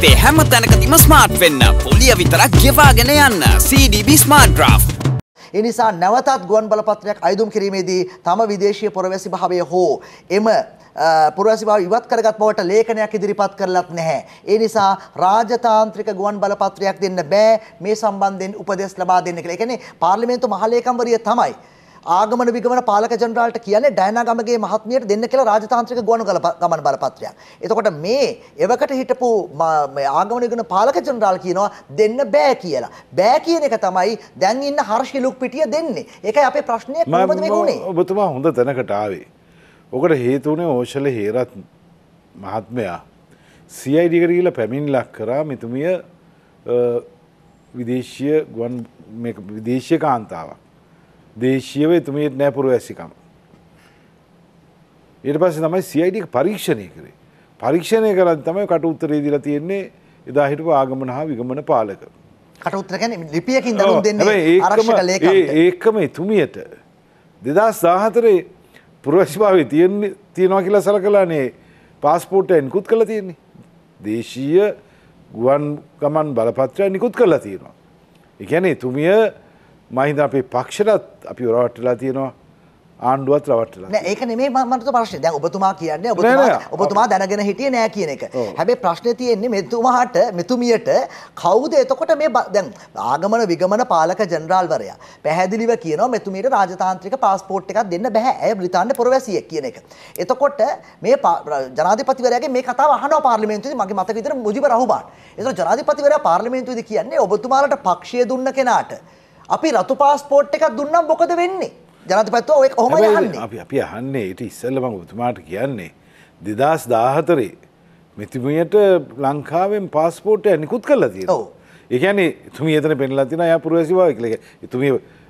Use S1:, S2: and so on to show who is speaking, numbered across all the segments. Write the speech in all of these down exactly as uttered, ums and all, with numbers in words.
S1: ජීවිතේ හැම තැනකදීම ස්මාර්ට් වෙන්න. පොලිය විතරක් ගෙවාගෙන යන්න. C D B Smart Draft.
S2: ඒ නිසා නැවතත් ගුවන් බලපත්‍රයක් අයදුම් කිරීමේදී තම විදේශීය පුරවැසි භාවය හෝ එම පුරවැසි භාවය ඉවත් කරගත් බවට ලේඛනයක් ඉදිරිපත් කරලත් නැහැ. ඒ නිසා රාජතාන්ත්‍රික ගුවන් බලපත්‍රයක් දෙන්න බෑ මේ සම්බන්ධයෙන් උපදෙස් ලබා දෙන්න කියලා. ඒ කියන්නේ පාර්ලිමේන්තු මහලේකම්වරිය තමයි ආගමන විගමන පාලක ජනරාල්ට කියන්නේ ඩයනා ගමගේ මහත්මියට දෙන්න කියලා රාජතාන්ත්‍රික ගුවන් ගමන් බලපත්‍රයක්. එතකොට මේ එවකට හිටපු ආගමන විගමන පාලක ජනරාල් කියනවා දෙන්න බෑ කියලා. බෑ කියන එක තමයි දැන් ඉන්න හර්ෂි ලුක් පිටිය දෙන්නේ. ඒකයි අපේ ප්‍රශ්නය කොහොමද මේක උනේ?
S3: ඔබතුමා හොඳ තැනකට ආවේ. ඔකට හේතු වුණේ ඕෂල හේරත් මහත්මයා C I D එකට ගිහිල්ලා පැමිණිල්ලක් කරා මෙතුමිය විදේශීය ගුවන් මේක විදේශීය කාන්තාවක්. දේශීයව එතුමියට නෑ පුරවැසිකම. ඊට පස්සේ තමයි C I D එක පරීක්ෂණය කරේ. පරීක්ෂණය කරද්දී තමයි කට උත්තරේ දීලා තියෙන්නේ එදා හිටපු ආගමන හා විගමන පාලක.
S2: කට උත්තර කියන්නේ ලිපියකින් දනුම් දෙන්නේ ආරක්ෂක ලේකම්ට.
S3: ඒකම එතුමියට දෙදාස් දාහතරේ පුරවැසිභාවය තියෙන්නේ තියනවා කියලා සලකලානේ පාස්පෝර්ට් එක නිකුත් කරලා තියෙන්නේ. දේශීය ගුවන් ගමන් බලපත්‍රය නිකුත් කරලා තියෙනවා. ඒ කියන්නේ එතුමිය මහින්ද අපේ පක්ෂයටත් අපි රවට්ටලා තියෙනවා ආණ්ඩුවත් රවට්ටලා.
S2: නෑ ඒක නෙමෙයි මට ප්‍රශ්නේ. දැන් ඔබතුමා කියන්නේ ඔබතුමා ඔබතුමා දැනගෙන හිටියේ නෑ කියන එක. හැබැයි ප්‍රශ්නේ තියෙන්නේ මෙතුමාට මෙතුමියට කවුද එතකොට මේ දැන් ආගමන විගමන පාලක ජනරාල්වරයා පැහැදිලිව කියනවා මෙතුමියට රාජතාන්ත්‍රික පාස්පෝර්ට් එකක් දෙන්න බෑ. ඇය බ්‍රිතාන්‍ය පුරවැසියෙක් කියන එක. එතකොට මේ ජනාධිපතිවරයාගේ මේ කතාව අහනවා පාර්ලිමේන්තුවේදී මගේ මතක විතර මුජිබ රහුබාන්. එතකොට ජනාධිපතිවරයා පාර්ලිමේන්තුවේදී කියන්නේ ඔබතුමාලට පක්ෂය දුන්න කෙනාට අපි රතු පාස්පෝර්ට් එකක් දුන්නම් මොකද වෙන්නේ? ජනාධිපතිතුමා ඔය කොහොමද අහන්නේ?
S3: අපි අපි අහන්නේ ඊට ඉස්සෙල්ලා මම ඔබතුමාට කියන්නේ දෙදාස් දාහතරේ මෙතුමියට ලංකාවෙන් පාස්පෝර්ට් එක නිකුත් කරලා තියෙනවා. ඔව්. ඒ කියන්නේ එතුමිය එතන පෙන්නලා තියෙනවා යා පුරවැසි බව කියලා. එතුමිය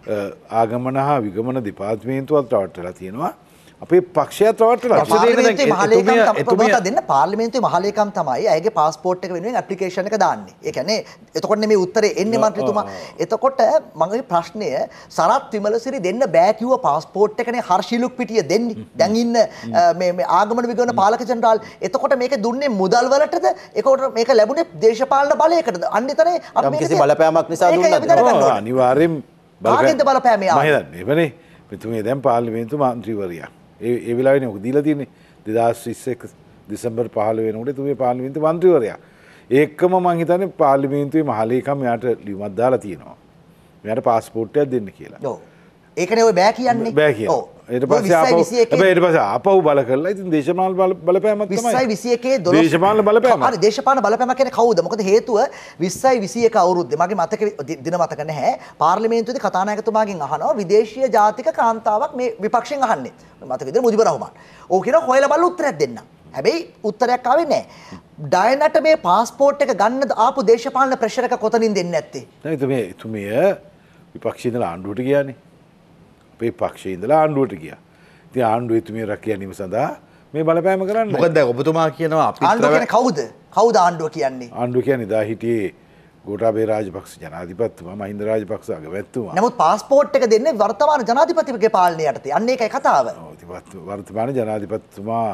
S3: ආගමන හා විගමන දෙපාර්තමේන්තුවත් රවට්ටලා තියෙනවා. අපේ පක්ෂයත් රවට්ටලා.
S2: පාර්ලිමේන්තුවේ මහලේකම් තමයි දෙන්න පාර්ලිමේන්තුවේ මහලේකම් තමයි අයගේ පාස්පෝර්ට් එක වෙනුවෙන් ඇප්ලිකේෂන් එක දාන්නේ. ඒ කියන්නේ එතකොට මේ උත්තරේ එන්නේ මන්ත්‍රීතුමා. එතකොට මගේ ප්‍රශ්නය සරත් විමලසිරි දෙන්න බෑ කිව්ව පාස්පෝර්ට් එකනේ හර්ෂිලුක් පිටිය දෙන්නේ. දැන් ඉන්න මේ මේ ආගමන විගමන පාලක ජනරාල් එතකොට මේක දුන්නේ මුදල් වලටද? ඒකට මේක ලැබුණේ දේශපාලන බලයකටද? අන්න එතනයි අපි මේක
S4: කිසි බලපෑමක් නිසා දුන්නද?
S3: අනිවාර්යෙන්
S2: බලපෑමක් බලපෑම
S3: මම හිතන්නේ එවනේ මෙතුමිය දැන් පාර්ලිමේන්තු මන්ත්‍රීවරයා ඒ ඒ වෙලාවේනේ ඔක දීලා තියෙන්නේ දෙදාස් විස්ස එක දෙසැම්බර් පහළ වෙනකොට එතුමිය පාර්ලිමේන්තු මන්ත්‍රීවරයා. ඒකම මම හිතන්නේ පාර්ලිමේන්තුවේ මහලේකම් යාට ලියුමක් දාලා තියෙනවා. මෙයාට පාස්පෝර්ට් එකක් දෙන්න කියලා.
S2: ඔව්. ඒකනේ ඔය බෑ කියන්නේ.
S3: බෑ කියන්නේ. ඔව්. ඊට පස්සේ ආපහු හැබැයි ඊට පස්සේ ආපහු බල කරලා ඉතින් දේශපාලන බලපෑමක් තමයි.
S2: විස්සයි විසි එකේ දොළොස්
S3: දේශපාලන බලපෑමක්.
S2: හරි දේශපාලන බලපෑමක් කියන්නේ කවුද? මොකද හේතුව විස්සයි විසි එක අවුරුද්දේ මගේ මතක දින මතක නැහැ. පාර්ලිමේන්තුවේදී කතානායකතුමාගෙන් අහනවා විදේශීය ජාතික කාන්තාවක් මේ විපක්ෂයෙන් අහන්නේ. මතක විදිහට මුජිබ රහමාන්. ඕක කියන හොයලා බලලා උත්තරයක් දෙන්න. හැබැයි උත්තරයක් ආවේ නැහැ. ඩයනට මේ පාස්පෝර්ට් එක ගන්න ආපු දේශපාලන ප්‍රෙෂර් එක කොතනින් දෙන්නේ නැත්තේ?
S3: නෑ එතුමිය එතුමිය විපක්ෂයේ ඉඳලා ආණ්ඩුවට ගියානේ. අපේ පක්ෂයේ ඉඳලා ආණ්ඩුවට ගියා. ඉතින් ආණ්ඩුව එතුමිය රැක ගැනීම සඳහා මේ බලපෑම කරන්නේ.
S4: මොකද දැන් ඔබතුමා කියනවා අපි
S2: ආණ්ඩුව කියන්නේ කවුද? කවුද ආණ්ඩුව කියන්නේ?
S3: ආණ්ඩුව කියන්නේ දා හිටියේ ගෝඨාභය රාජපක්ෂ ජනාධිපතිතුමා මහින්ද රාජපක්ෂ අගමැතිතුමා.
S2: නමුත් පාස්පෝර්ට් එක දෙන්නේ වර්තමාන ජනාධිපතිගේ පාලනය යටතේ. අන්න ඒකයි කතාව.
S3: ඔව් ඉතින් වර්තමාන ජනාධිපතිතුමා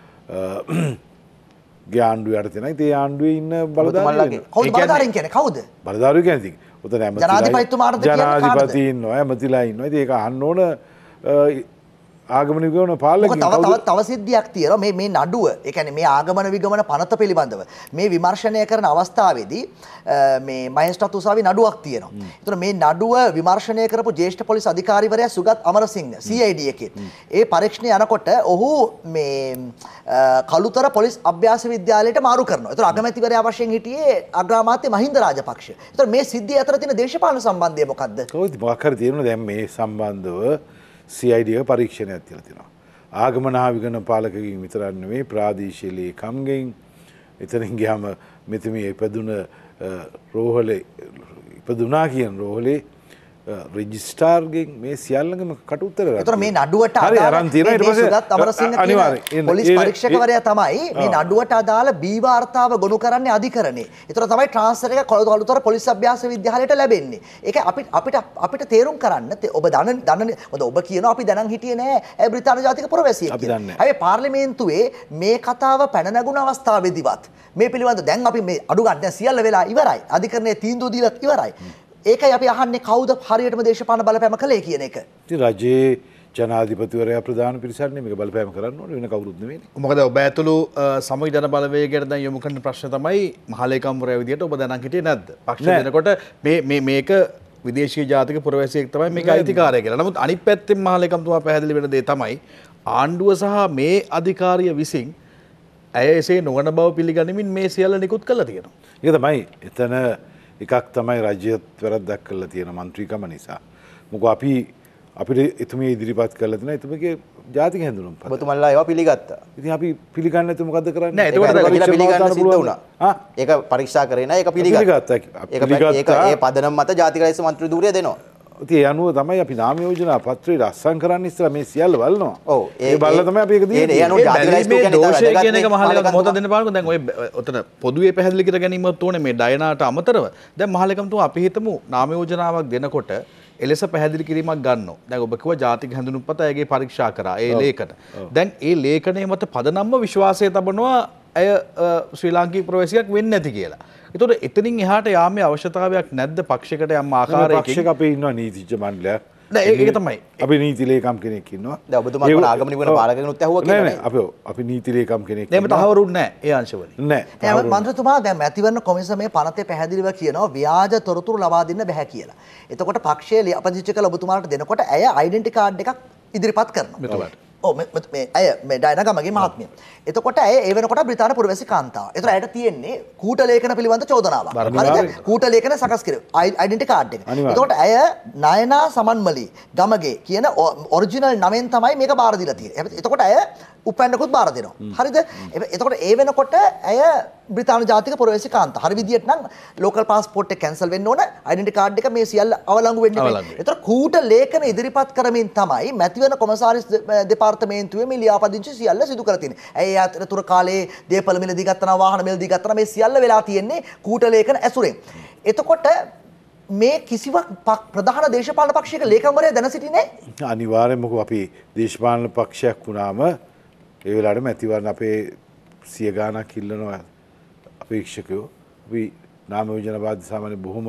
S3: ගේ ආණ්ඩුව යටතේ නැහැ. ඒ ආණ්ඩුවේ ඉන්න බලධාරීන්.
S2: කවුද බලධාරීන් කියන්නේ කවුද?
S3: බලධාරීන් කියන්නේ උතන ඇමතිලා
S2: ජනාධිපතිතුමාට
S3: ජනාධිපති ඉන්නවා ඇමතිලා ඉන්නවා. ඉතින් ඒක අහන්න ඕන ආගමන විගමන පාලකයන්
S2: තව තව තව සිද්ධියක් තියෙනවා මේ මේ නඩුව ඒ කියන්නේ මේ ආගමන විගමන පනත පිළිබඳව මේ විමර්ශනය කරන අවස්ථාවේදී මේ මහේස්ත්‍රාත් උසාවි නඩුවක් තියෙනවා. ඒතර මේ නඩුව විමර්ශනය කරපු ජ්‍යෙෂ්ඨ පොලිස් අධිකාරිවරයා Sugath Amarasinghe C I D එකේ ඒ පරීක්ෂණය යනකොට ඔහු මේ කළුතර පොලිස් අභ්‍යාස විද්‍යාලයට මාරු කරනවා. ඒතර අගමැතිවරයා වශයෙන් හිටියේ අග්‍රාමාත්‍ය මහින්ද රාජපක්ෂ. ඒතර මේ සිද්ධිය අතර තියෙන දේශපාලන සම්බන්ධය මොකද්ද?
S3: කොහොමද මොකක් හරි තියෙනවා දැන් මේ සම්බන්ධව C I D එක පරීක්ෂණයක් තියලා තියෙනවා. ආගමන හා විගමන පාලකගෙන් විතරක් නෙවෙයි ප්‍රාදේශීය ලේකම්ගෙන් එතනින් ගියාම මෙතුමිය ඉපදුන රෝහලේ ඉපදුනා කියන රෝහලේ රෙජිස්ටාර්ගෙන් මේ සියල්ලඟම කටුත්තර
S2: ඒතර මේ නඩුවට අදාළ සුගත් අමරසිංහ කියන පොලිස් පරීක්ෂකවරයා තමයි මේ නඩුවට අදාළ බී වාර්තාව ගොනු කරන්නේ අධිකරණේ. ඒතර තමයි ට්‍රාන්ස්ෆර් එක කොළඹතොර පොලිස් අභ්‍යාස විද්‍යාලයට ලැබෙන්නේ. ඒක අපිට අපිට අපිට තේරුම් කරන්න ඔබ දන්න දන්න මොකද ඔබ කියනවා අපි දැනන් හිටියේ නෑ ඒ බ්‍රිතාන්‍ය ජාතික පුරවැසියෙක් කියලා. හැබැයි පාර්ලිමේන්තුවේ මේ කතාව පැන නැගුණ අවස්ථාවේදීවත් මේ පිළිබඳව දැන් අපි මේ අඩු ගන්න දැන් සියල්ල වෙලා ඉවරයි. අධිකරණයේ තීන්දුව දීලා ඉවරයි. ඒකයි අපි අහන්නේ කවුද හරියටම දේශපාලන බලපෑම කළේ කියන එක.
S3: ඉතින් රජයේ ජනාධිපතිවරයා ප්‍රධාන පිරිසක් නෙමෙයි මේක බලපෑම කරන්න ඕනේ වෙන කවුරුත් නෙමෙයි.
S4: මොකද ඔබ ඇතුළු සමගි ජන බලවේගයට දැන් යොමු කරන ප්‍රශ්න තමයි මහලේකම්වරයා විදියට ඔබ දැනන් හිටියේ නැද්ද? පක්ෂ දෙනකොට මේ මේ මේක විදේශීය ජාතික පුරවැසියෙක් තමයි මේක අයිතිකාරය කියලා. නමුත් අනිත් පැත්තෙන් මහලේකම්තුමා පැහැදිලි වෙන දේ තමයි ආණ්ඩුව සහ මේ අධිකාරිය විසින් ඇය එසේ නොවන බව පිළිගනිමින් මේ සියල්ල නිකුත් කළා තියෙනවා.
S3: ඒක තමයි එතන එකක් තමයි රජයත් වැරද්දක් කරලා තියෙන මන්ත්‍රීකම නිසා. මොකද අපි අපිට එතුමිය ඉදිරිපත් කරලා තියෙන එතුමියගේ ජාතික හැඳුනුම්පත.
S4: ඔබතුමන්ලා ඒවා පිළිගත්තා.
S3: ඉතින් අපි පිළිගන්නේ නැතුව මොකද කරන්නේ?
S4: නෑ ඒකට පිළිගන්න සිද්ධ වුණා. ආ ඒක පරීක්ෂා කරේ නෑ ඒක පිළිගත්තා. ඒක ඒ පදනම මත ජාතික ලයිස්තු මන්ත්‍රී ධූරය දෙනවා.
S3: ඉතින් ඒ අනුව තමයි අපි නාම යෝජනා පත්‍රය රස්සම් කරන්න ඉස්සලා මේ සියල්ල බලනවා. ඔව් ඒ බලලා තමයි අපි ඒක දීන්නේ.
S4: ඒ අනුව ජාතික ලයිස්තු කියන්නේ දෝෂය කියන එක මහලේකම් මොහොත දෙන්න බලන්න. දැන් ඔය ඔතන පොදුවේ පැහැදිලි කර ගැනීමත් ඕනේ මේ ඩයනාට අමතරව. දැන් මහලේකම්තුමා අපි හිතමු නාම යෝජනාවක් දෙනකොට එලෙස පැහැදිලි කිරීමක් ගන්නවා. දැන් ඔබ කිව්වා ජාතික හැඳුනුම්පත ඇයගේ පරීක්ෂා කරා ඒ ලේඛන. දැන් ඒ ලේඛනයේ මත පදනම්ම විශ්වාසය තබනවා ඇය ශ්‍රී ලාංකික ප්‍රවේශිකයක් වෙන්නේ නැති කියලා. ඒතකොට එතනින් එහාට යාමේ අවශ්‍යතාවයක් නැද්ද පක්ෂයකට යම් ආකාරයකින්?
S3: පක්ෂයක අපේ ඉන්නවා නීතිඥ මණ්ඩලයක්.
S4: නෑ ඒක තමයි.
S3: අපි නීති ලේකම් කෙනෙක් ඉන්නවා.
S4: දැන් ඔබතුමාට ආගමනික වෙන පාලකගෙනුත් ඇහුවා කියලා
S3: නෑ. අපි අපි නීති ලේකම් කෙනෙක්
S4: ඉන්නවා. එහෙම තහවුරුත් නෑ ඒ අංශවලින්.
S3: නෑ.
S2: නෑ මන්ත්‍රතුමා දැන් මැතිවරණ කොමිසමේ පනතේ පැහැදිලිව කියනවා ව්‍යාජ තොරතුරු ලබා දෙන්න බෑ කියලා. එතකොට පක්ෂයේ ලියාපදිංචි කළ ඔබතුමාට දෙනකොට ඇය ඩෙන්ටිටි කාඩ් එකක් ඉදිරිපත් කරනවා. ඔව් මේ ඇය මේ ඩයනගමගේ මහත්මිය. එතකොට ඇය ඒ වෙනකොට බ්‍රිතාන්‍ය පුරවැසි කාන්තාව. ඒතර ඇයට තියෙන්නේ කූට ලේඛන පිළිබඳ චෝදනාවක්. හරිද? කූට ලේඛන සකස් කිරීම ඩෙන්ටිටි කාඩ් එක. එතකොට ඇය නයනා සමන්මලි ගමගේ කියන ඔරිජිනල් නමෙන් තමයි මේක බාර දීලා තියෙන්නේ. එතකොට ඇය උපැන්නකුත් බාර දෙනවා. හරිද? එතකොට ඒ වෙනකොට ඇය බ්‍රිතාන්‍ය ජාතික පුරවැසි කාන්තාව. හරි විදියට නම් ලෝකල් පාස්පෝර්ට් එක කැන්සල් වෙන්න ඕන. ඩෙන්ටිටි කාඩ් එක මේ සියල්ල අවලංගු වෙන්න ඕනේ. ඒතර කූට ලේඛන ඉදිරිපත් කරමින් තමයි මැතිවරණ කොමසාරිස් දෙපාර්තමේන්තුවේ මේ ලියාපදිංචි සියල්ල සිදු කර තියෙන්නේ. ඇයි අතරතුර කාලේ දේපල මිලදී ගත්තා වාහන මිලදී ගත්තා මේ සියල්ල වෙලා තියෙන්නේ කූට ලේඛන ඇසුරෙන්. එතකොට මේ කිසිවක් ප්‍රධාන දේශපාලන පක්ෂයක ලේකම්වරයා දැන සිටින්නේ නැහැ.
S3: අනිවාර්යෙන්ම අපි දේශපාලන පක්ෂයක් වුණාම ඒ වෙලාවට මැතිවරණ අපේ සිය ගාණක් ඉල්ලනවා අපේක්ෂකයෝ. අපි නාම යෝජනා බාධ සාමාන්‍ය බොහොම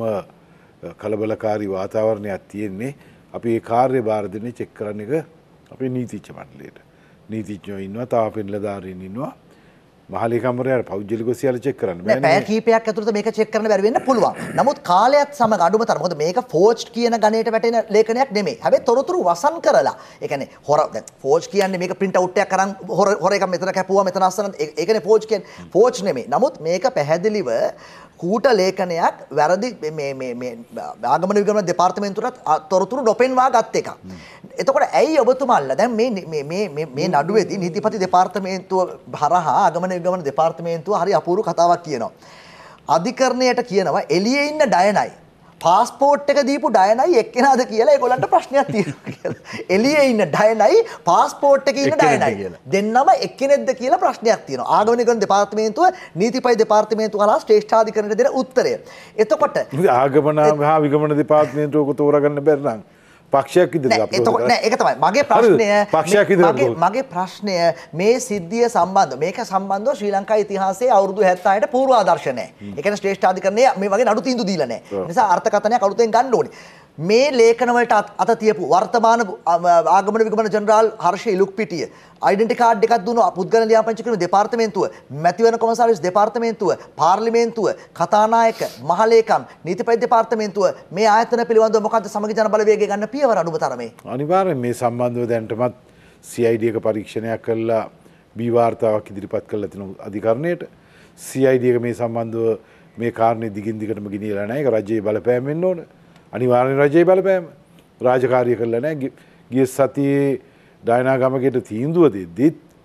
S3: කලබලකාරී වාතාවරණයක් තියෙන්නේ. අපි ඒ කාර්යභාර දෙන්නේ චෙක් කරන එක අපේ නීතිඥ මණ්ඩලයට. නීතිඥයෝ ඉන්නවා, තාම පෙළදාරීන් ඉන්නවා. මහලේකම්වරයාට පෞද්ගලිකව සියල්ල චෙක් කරන්න බෑ.
S2: නෑ පැය කීපයක් ඇතුළත මේක චෙක් කරන්න බැරි වෙන්න පුළුවන්. නමුත් කාලයත් සමග අඩුම තරම මොකද මේක ෆෝජ්ඩ් කියන ගණයට වැටෙන ලේඛනයක් නෙමෙයි. හැබැයි තොරතුරු වසන් කරලා. ඒ කියන්නේ හොර දැන් ෆෝජ්ඩ් කියන්නේ මේක print out එකක් අරන් හොර හොර එකක් මෙතන කැපුවා මෙතන අස්සන ඒකනේ ෆෝජ්ඩ් කියන්නේ. ෆෝජ්ඩ් නෙමෙයි. නමුත් මේක පැහැදිලිව කූට ලේඛනයක් වැරදි මේ මේ මේ ආගමන විගමන දෙපාර්තමේන්තුවට තොරතුරු නොපෙන්වා ගත් එකක්. එතකොට ඇයි ඔබතුමාලා දැන් මේ මේ මේ මේ නඩුවේදී නීතිපති දෙපාර්තමේන්තුව හරහා ආගමන විගමන දෙපාර්තමේන්තුව හරි අපූර්ව කතාවක් කියනවා. අධිකරණයට කියනවා එළියේ ඉන්න ඩයනයි පාස්පෝර්ට් එක දීපු ඩයනයි එක්කෙනාද කියලා ඒගොල්ලන්ට ප්‍රශ්නයක් තියෙනවා කියලා. එළියේ ඉන්න ඩයනයි පාස්පෝර්ට් එකේ ඉන්න ඩයනයි දෙන්නම එක්කෙනෙක්ද කියලා ප්‍රශ්නයක් තියෙනවා. ආගමන විගමන දෙපාර්තමේන්තුව නීතිපති දෙපාර්තමේන්තුව හරහා ශ්‍රේෂ්ඨාධිකරණයට දෙන උත්තරය. එතකොට
S3: ආගමන හා විගමන දෙපාර්තමේන්තුවක තෝරගන්න බැරි නම් පක්ෂයක් ඉදිරියට අපිට
S2: එතකොට නෑ ඒක තමයි මගේ ප්‍රශ්නය. මගේ මගේ ප්‍රශ්නය මේ සිද්ධිය සම්බන්ධව මේක සම්බන්ධව ශ්‍රී ලංකා ඉතිහාසයේ අවුරුදු හැත්තෑවට පූර්වාදර්ශ නෑ. ඒ කියන්නේ ශ්‍රේෂ්ඨාධිකරණයේ මේ වගේ නඩු තීන්දුව දීලා නෑ. ඒ නිසා අර්ථකථනයක් අලුතෙන් ගන්න ඕනේ. මේ ලේඛන වලට අත තියපු වර්තමාන ආගමන විගමන ජනරාල් හර්ෂ ඉලුක්පිටිය ඩෙන්ටිටි කාඩ් එකක් දුන්නු පුද්ගල ලියාපදිංචි කිරීම දෙපාර්තමේන්තුව මැතිවරණ කොමසාරිස් දෙපාර්තමේන්තුව පාර්ලිමේන්තුව කතානායක මහලේකම් නීතිපති දෙපාර්තමේන්තුව මේ ආයතන පිළිබඳව මොකද්ද සමගි ජන බලවේගය ගන්න පියවර අඩුම තරමේ?
S3: අනිවාර්යෙන් මේ සම්බන්ධව දැනටමත් සී අයි ඩී එක පරීක්ෂණයක් කළා බී වාර්තාවක් ඉදිරිපත් කළා තියෙන අධිකරණයට. සී අයි ඩී එක මේ සම්බන්ධව මේ කාරණේ දිගින් දිගටම ගෙනියලා නැහැ. ඒක රජයේ බලපෑම වෙන්න ඕන. අනිවාර්යෙන් රජයේ බලපෑම රාජකාරිය කළා නැහැ. ගිය සතියේ ඩයනා ගමගේට තීන්දුව දෙද්දිත්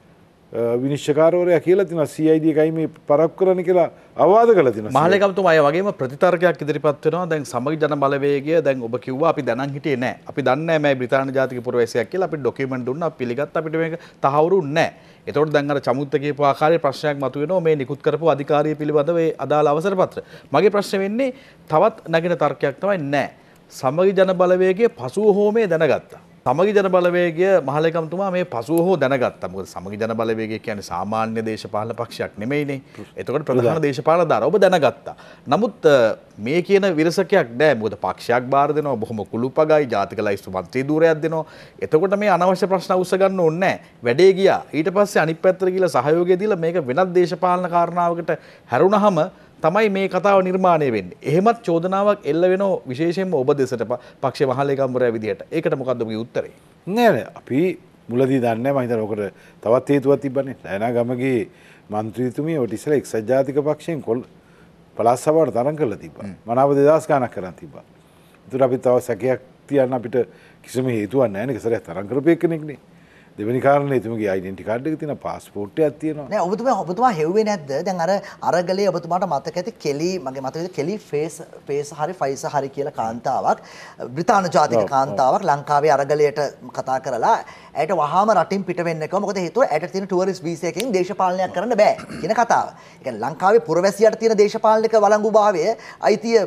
S3: විනිශ්චයකාරවරයා කියලා තියෙනවා C I D එකයි මේ පරක්කු කරන්න කියලා අවවාද කළා තියෙනවා.
S4: මහලේකම්තුමා අය වගේම ප්‍රතිතර්කයක් ඉදිරිපත් වෙනවා. දැන් සමගි ජන බලවේගය දැන් ඔබ කිව්වා අපි දැනන් හිටියේ නැහැ. අපි දන්නේ නැහැ මේ බ්‍රිතාන්‍ය ජාතික පුරවැසියෙක් කියලා අපිට ඩොකියුමන්ට් දුන්නා. අපි පිළිගත්ත අපිට මේක තහවුරු නැහැ. එතකොට දැන් අර චමුත්ත කියපු ආකාරයේ ප්‍රශ්නයක් මතුවෙනවා මේ නිකුත් කරපු අධිකාරිය පිළිබඳව ඒ අදාළ අවසර පත්‍ර. මගේ ප්‍රශ්නේ වෙන්නේ තවත් නැගෙන තර්කයක් තමයි නැහැ. සමගි ජන බලවේගයේ පසුව හෝ මේ දැනගත්තා. සමගි ජන බලවේගය මහලේකම්තුමා මේ පසුව හෝ දැනගත්තා. මොකද සමගි ජන බලවේගය කියන්නේ සාමාන්‍ය දේශපාලන පක්ෂයක් නෙමෙයිනේ. එතකොට ප්‍රධාන දේශපාලන ධාර ඔබ දැනගත්තා. නමුත් මේ කියන විරසකයක් නෑ. මොකද පක්ෂයක් බාර දෙනවා බොහොම කුළුපගයි ජාතික ලයිස්තු මන්ත්‍රී ධූරයක් දෙනවා. එතකොට මේ අනවශ්‍ය ප්‍රශ්න උස්ස ගන්න ඕනේ නෑ. වැඩේ ගියා. ඊට පස්සේ අනිත් පැත්තට ගිහලා සහයෝගය දීලා මේක වෙනත් දේශපාලන කාරණාවකට හැරුණාම තමයි මේ කතාව නිර්මාණය වෙන්නේ. එහෙමත් චෝදනාවක් එල්ල වෙනව විශේෂයෙන්ම ඔබ දෙසට පක්ෂ මහලේකම්වරයා විදියට. ඒකට මොකද්ද ඔබගේ උත්තරේ?
S3: නෑ නෑ අපි මුලදී දන්නේ නැහැ මම හිතනවා ඔකට තවත් හේතුවක් තිබ්බනේ. ලයනා ගමගේ මන්ත්‍රීතුමිය ඔය ඉස්සෙල්ලා එක්සත් ජාතික පක්ෂයෙන් කොල් පළාත් සභාවට තරම් කරලා තිබ්බා. මනාව දෙදහස් ගණක් කරන් තිබ්බා. ඒතර අපි තව සැකයක් තියන්න අපිට කිසිම හේතුවක් නැහැ නේ. කෙසරයක් තරම් කරපු එකෙක්නේ. දෙවෙනි කාරණේ තුමගේ ඩෙන්ටි කාඩ් එක තියෙන පාස්පෝර්ට් එකක් තියෙනවා
S2: නෑ ඔබතුමා ඔබතුමා හෙව්වේ නැද්ද දැන් අර අරගලේ ඔබතුමාට මතක ඇති කෙලි මගේ මතකයේ කෙලි ෆේස් ෆේස් හරි ෆයිස් හරි කියලා කාන්තාවක් බ්‍රිතාන්‍ය ජාතික කාන්තාවක් ලංකාවේ අරගලයට කතා කරලා ඇයට වහාම රටින් පිට වෙන්න කිව්වා මොකද හේතුව ඇයට තියෙන ටුවරිස්ට් වීසා එකකින් දේශපාලනයක් කරන්න බෑ කියන කතාව. ඒ කියන්නේ ලංකාවේ පුරවැසියාට තියෙන දේශපාලනික වළංගුභාවය අයිතිය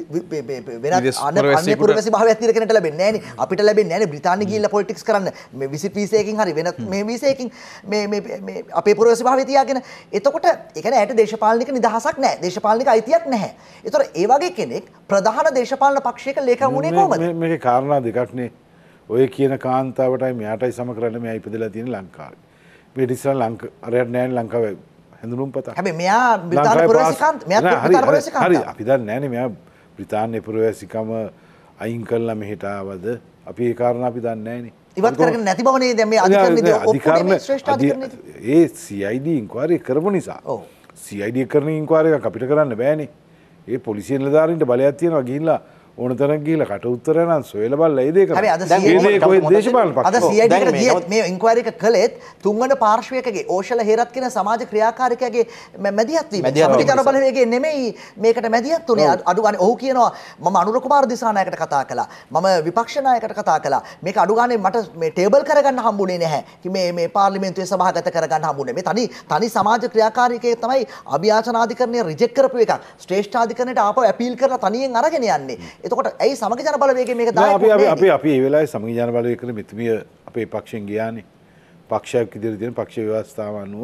S2: වෙනත් අන්‍ය පුරවැසි භාවයක් තියෙන කෙනෙක්ට ලැබෙන්නේ නෑනේ. අපිට ලැබෙන්නේ නෑනේ බ්‍රිතාන්‍ය ගිහිල්ලා පොලිටික්ස් කරන්න මේ විසිට් වීසා එකකින් හරි වෙනත් මේ වීසා එකකින් මේ මේ මේ අපේ පුරවැසි භාවය තියාගෙන එතකොට ඒ කියන්නේ ඇයට දේශපාලනික නිදහසක් නැහැ. දේශපාලනික අයිතියක් නැහැ. ඒතර ඒ වගේ කෙනෙක් ප්‍රධාන දේශපාලන පක්ෂයක ලේකම් වුණේ කොහොමද?
S3: මේකේ කාරණා දෙකක්නේ. ඔය කියන කාන්තාවටයි මෙයාටයි සම කරන්න මෙයා ඉපදලා තියෙන ලංකාවේ. මේ ඉස්සර ලංක අරයට නෑනේ ලංකාවේ හැඳුනුම්පත.
S2: හැබැයි මෙයා බ්‍රිතාන්‍ය පුරවැසි කාන්ත මෙයා බ්‍රිතාන්‍ය පුරවැසි කාන්ත.
S3: හරි අපි දන්නේ නෑනේ මෙයා බ්‍රිතාන්‍ය පුරවැසිකම අයින් කළා මෙහෙට ආවද? අපි ඒ කාරණා අපි දන්නේ නෑනේ.
S2: ඉවත් කරගෙන නැති බවනේ දැන් මේ අධිකරණයේදී ඔක්කොම මේ ශ්‍රේෂ්ඨ අධිකරණයේදී
S3: ඒ C I D ඉන්ක්වයරි කරපු නිසා. ඔව්. C I D කරන ඉන්ක්වයරි එකක් අපිට කරන්න බෑනේ. ඒ පොලිසිය නිලධාරීන්ට බලයක් තියෙනවා ගිහිල්ලා ඕන තරම් ගිහිල්ලා කට උත්තර නම් සොයලා බලලා ඒ දේ කරා.
S2: හැබැයි අද C I D
S3: කොහෙද දේශපාලන පක්ෂ.
S2: අද C I D එකට ගියත් මේ ඉන්ක්වයරි එක කළෙත් තුන්වන පාර්ශ්වයකගේ ඕෂල හේරත් කියන සමාජ ක්‍රියාකාරිකයාගේ මැදිහත් වීම. සමගි ජන බලවේගයේ නෙමෙයි මේකට මැදිහත් උනේ. අඩු ගානේ ඔහු කියනවා මම අනුර කුමාර දිසානායකට කතා කළා. මම විපක්ෂ නායකට කතා කළා. මේක අඩු ගානේ මට මේ ටේබල් කරගන්න හම්බුනේ නැහැ. මේ මේ පාර්ලිමේන්තුවේ සභාගත කරගන්න හම්බුනේ. මේ තනි තනි සමාජ ක්‍රියාකාරිකයෙක් තමයි අභියාචනාධිකරණය රිජෙක්ට් කරපු එක. ශ්‍රේෂ්ඨාධිකරණයට ආපහු අපීල් කරලා තනියෙන් අරගෙන යන්නේ. එතකොට ඇයි සමගි ජන බලවේගයේ මේක දායක
S3: අපි අපි අපි අපි ඒ වෙලාවේ සමගි ජන බලවේගයේ මෙතුමිය අපේ පක්ෂයෙන් ගියානේ. පක්ෂයක් ඉදිරියේ තියෙන පක්ෂ ව්‍යවස්ථාව අනුව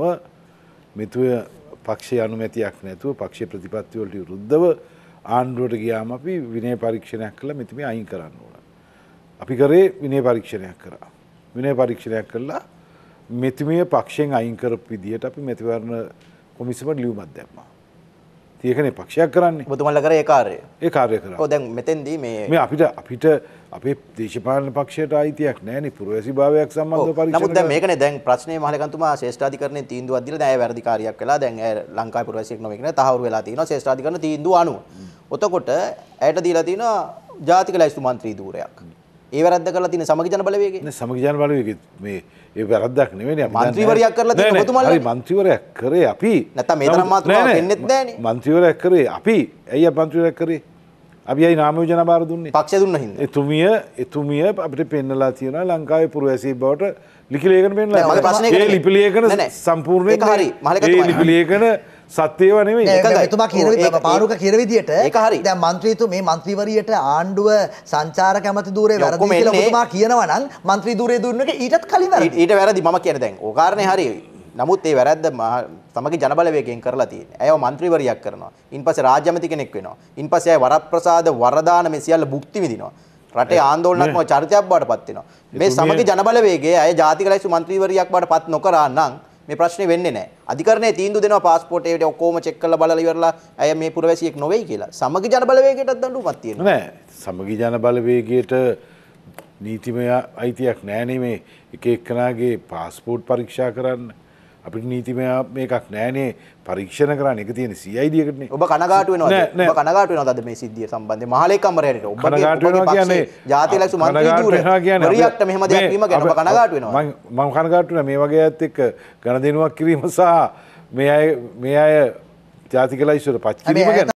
S3: මෙතුමිය පක්ෂයේ අනුමැතියක් නැතුව පක්ෂ ප්‍රතිපත්ති වලට විරුද්ධව ආණ්ඩුවට ගියාම අපි විනය පරීක්ෂණයක් කළා මෙතුමිය අයින් කරන්න ඕන. අපි කරේ විනය පරීක්ෂණයක් කරා. විනය පරීක්ෂණයක් කළා මෙතුමිය පක්ෂයෙන් අයින් කරපු විදියට අපි මෙතිවරණ කොමිසමට ලියුමක් දැම්මා. ඒකනේ පක්ෂයක් කරන්නේ.
S5: ඔබතුමාලා කරේ ඒ කාර්යය.
S3: ඒ කාර්යය කරා.
S5: ඔව් දැන් මෙතෙන්දී මේ
S3: මේ අපිට අපිට අපේ දේශපාලන පක්ෂයට අයිතියක් නැහැනේ පුරවැසි භාවයක් සම්බන්ධව පරීක්ෂණ.
S5: නමුත් දැන් මේකනේ දැන් ප්‍රශ්නේ මහලේකම්තුමා ශ්‍රේෂ්ඨාධිකරණයේ තීන්දුවක් දීලා දැන් ඇය වැරදිකාරියක් වෙලා දැන් ඇය ලංකාවේ පුරවැසියෙක් නොවේ කියන තහවුරු වෙලා තියෙනවා ශ්‍රේෂ්ඨාධිකරණ තීන්දුව අනුව. ඔතකොට ඇයට දීලා තියෙනවා ජාතික ලයිස්තු මන්ත්‍රී ධූරයක්. ඒ වැරද්ද කරලා තියෙන සමගි ජන බලවේගය.
S3: නේ සමගි ජන බලවේගය මේ ඒ වැරද්දක් නෙවෙයිනේ අපි
S5: මන්ත්‍රීවරයෙක් කරලා තියෙන ඔබතුමාලා.
S3: හරි මන්ත්‍රීවරයෙක් කරේ අපි.
S5: නැත්තම් මේ තරම් මාතෘකාවක් වෙන්නෙත් නෑනේ.
S3: මන්ත්‍රීවරයෙක් කරේ අපි. ඇයි අපි මන්ත්‍රීවරයෙක් කරේ? අපි අයි නාම යෝජනා බාර දුන්නේ.
S5: පක්ෂය දුන්න හින්දා.
S3: එතුමිය එතුමිය අපිට පෙන්නලා තියෙනවා ලංකාවේ පුරවැසි බවට ලිපි ලේඛන පෙන්නලා.
S5: මගේ ප්‍රශ්නේ
S3: ඒ ලිපි ලේඛන සම්පූර්ණයෙන්
S5: ඒක හරි. මහලේකම්තුමා.
S3: ඒ ලිපි ලේඛන සත්‍යව නෙමෙයි.
S2: එතුමා කියන විදිහට පාරුක කියන විදිහට
S5: ඒක හරි.
S2: දැන් മന്ത്രിතු මේ മന്ത്രിවරියට ආණ්ඩුව සංචාරක ඇමති ධූරේ වැරදි කියලා ඔබතුමා කියනවා නම් മന്ത്രി ධූරේ දුන්න එක ඊටත් කලින් වැරදි.
S5: ඊට වැරදි මම කියන්නේ දැන්. ඕ කාරණේ හරි. නමුත් ඒ වැරද්ද සමගි ජන බලවේගයෙන් කරලා තියෙන්නේ. ඇයව മന്ത്രിවරියක් කරනවා. ඉන්පස්සේ රාජ්‍ය ඇමති කෙනෙක් වෙනවා. ඉන්පස්සේ ඇය වරප්‍රසාද වරදාන මේ සියල්ල භුක්ති විඳිනවා. රටේ ආందోලනාත්මක චරිතයක් බවට පත් වෙනවා. මේ සමගි ජන බලවේගයේ ඇය ජාතික ලයිස්තු മന്ത്രിවරියක් බවට පත් නොකරා නම් මේ ප්‍රශ්නේ වෙන්නේ නැහැ. අධිකරණයේ තීන්දුව දෙනවා පාස්පෝර්ට් ඒකට ඔක්කොම චෙක් කරලා බලලා ඉවරලා ඇය මේ පුරවැසියෙක් නොවේයි කියලා. සමගි ජන බලවේගයටත් දඬුවමක් තියෙනවා.
S3: නෑ. සමගි ජන බලවේගයට නීතිමය අයිතියක් නෑනේ මේ එක එක්කනාගේ පාස්පෝර්ට් පරීක්ෂා කරන්න. අපිට නීතිමය මේකක් නෑනේ පරීක්ෂණ කරන්න එක තියෙන C I D එකටනේ.
S5: ඔබ කනගාටු වෙනවද?
S3: නෑ, නෑ.
S5: ඔබ කනගාටු වෙනවද අද මේ සිද්ධිය සම්බන්ධයෙන්? මහලේකම්වරයාට ඔබගේ
S3: කනගාටු
S5: ඔබගේ
S3: වෙනවා කියන්නේ
S5: පක්ෂේ ජාතිය ලක්ෂ මන්ත්‍රී
S3: කනගාටු
S5: ධූර
S3: වෙනවා කියන්නේ අපි-
S5: වරියක්ට මෙහෙම දෙයක්
S3: මේ-
S5: වීම ගැන ඔබ
S3: අපි-
S5: කනගාටු වෙනවද?
S3: මම මම කනගාටු වෙනවා මේ වගේ අයත් එක්ක ගණදෙනුවක් කිරීම සහ මේ අය මේ අය ජාතික ලයිස්තුවට පත් කිරීම ගැන.